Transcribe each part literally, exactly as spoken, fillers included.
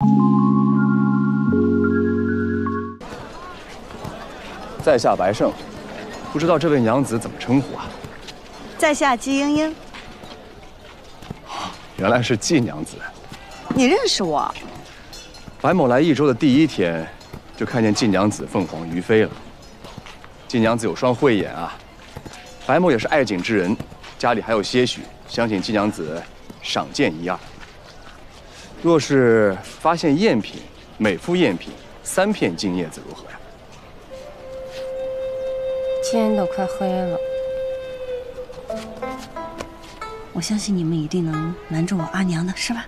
在下白胜，不知道这位娘子怎么称呼啊？ 在下姬莺莺。 原来是季娘子。 你认识我？ 白某来益州的第一天，就看见季娘子凤凰于飞了。季娘子有双慧眼啊，白某也是爱景之人，家里还有些许，相信季娘子赏鉴一二。若是发现赝品，每副赝品三片金叶子如何呀？ 天都快黑了， 我相信你们一定能瞒住我阿娘的，是吧？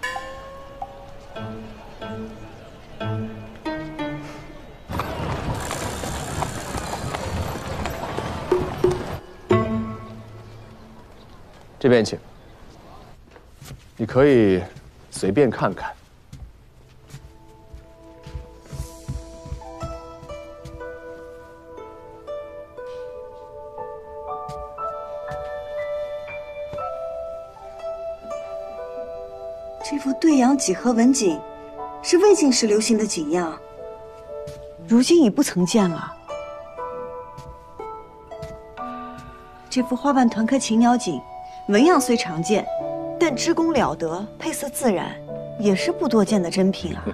这边请。你可以随便看看。 这幅对阳几何纹锦是魏晋时流行的锦样，如今已不曾见了。这幅花瓣团科禽鸟锦，纹样虽常见，但织工了得，配色自然，也是不多见的珍品啊。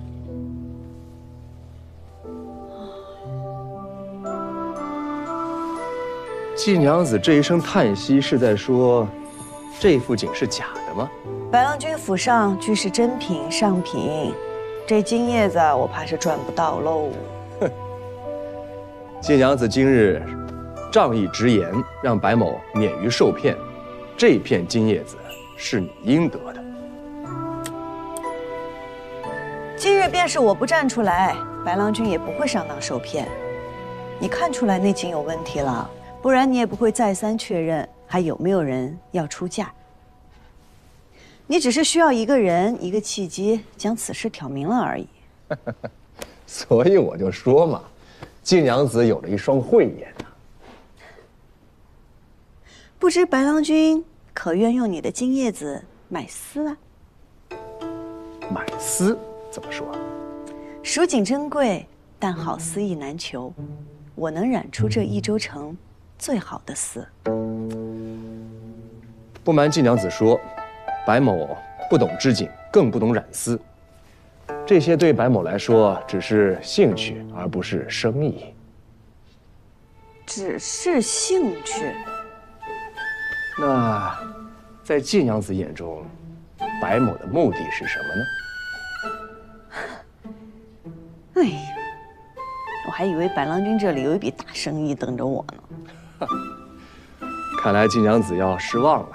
季娘子这一声叹息，是在说这幅锦是假的吗？ 白郎君府上均是珍品上品，这金叶子我怕是赚不到喽。 哼，季娘子今日仗义直言，让白某免于受骗，这片金叶子是你应得的。 今日便是我不站出来，白郎君也不会上当受骗。你看出来那锦有问题了，不然你也不会再三确认还有没有人要出价。你只是需要一个人一个契机将此事挑明了而已。 所以我就说嘛，季娘子有了一双慧眼啊。 不知白郎君可愿用你的金叶子买丝啊？ 买丝怎么说？ 蜀锦珍贵，但好丝意难求。我能染出这益州城最好的丝。 不瞒季娘子说，白某不懂织锦，更不懂染丝，这些对白某来说只是兴趣，而不是生意。 只是兴趣。 那，在季娘子眼中，白某的目的是什么呢？哎呀，我还以为白郎君这里有一笔大生意等着我呢。 看来季娘子要失望了。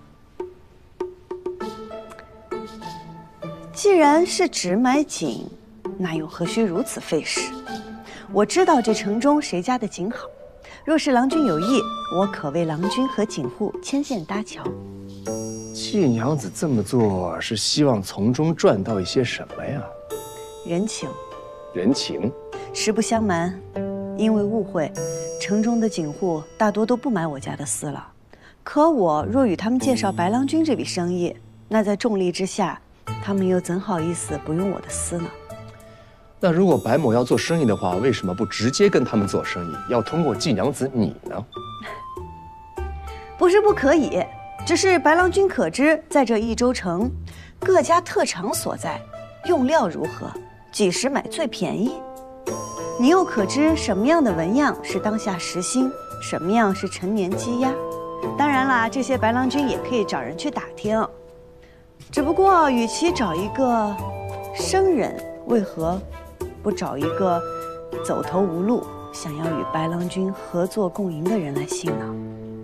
既然是只买锦，那又何须如此费时？我知道这城中谁家的锦好，若是郎君有意，我可为郎君和锦户牵线搭桥。 季娘子这么做是希望从中赚到一些什么呀？ 人情。 人情。 实不相瞒，因为误会，城中的锦户大多都不买我家的丝了。可我若与他们介绍白郎君这笔生意，那在重利之下，他们又怎好意思不用我的丝呢？ 那如果白某要做生意的话，为什么不直接跟他们做生意，要通过季娘子你呢？ 不是不可以，只是白郎君可知，在这益州城，各家特长所在，用料如何，几时买最便宜？你又可知什么样的纹样是当下时兴，什么样是陈年积压？当然啦，这些白郎君也可以找人去打听。只不过，与其找一个生人，为何不找一个走投无路、想要与白郎君合作共赢的人来信呢？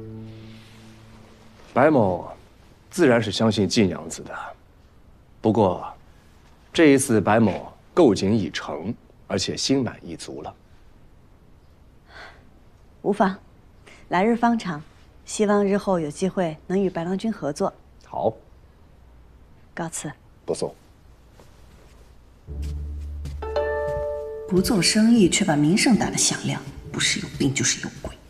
白某自然是相信季娘子的，不过这一次白某购锦已成，而且心满意足了。 无妨，来日方长，希望日后有机会能与白郎君合作。 好。 告辞。 不送。 不做生意却把名声打得响亮，不是有病就是有鬼。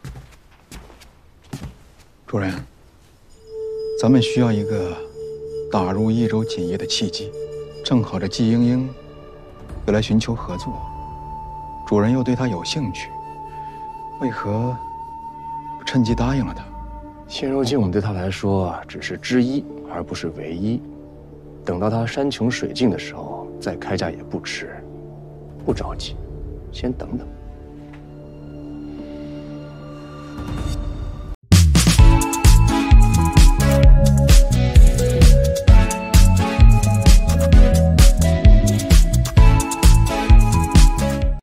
主人，咱们需要一个打入益州锦业的契机，正好这季莺莺又来寻求合作，主人又对她有兴趣，为何不趁机答应了她？ 现如今我们对他来说只是之一，而不是唯一。等到他山穷水尽的时候再开价也不迟。不着急，先等等。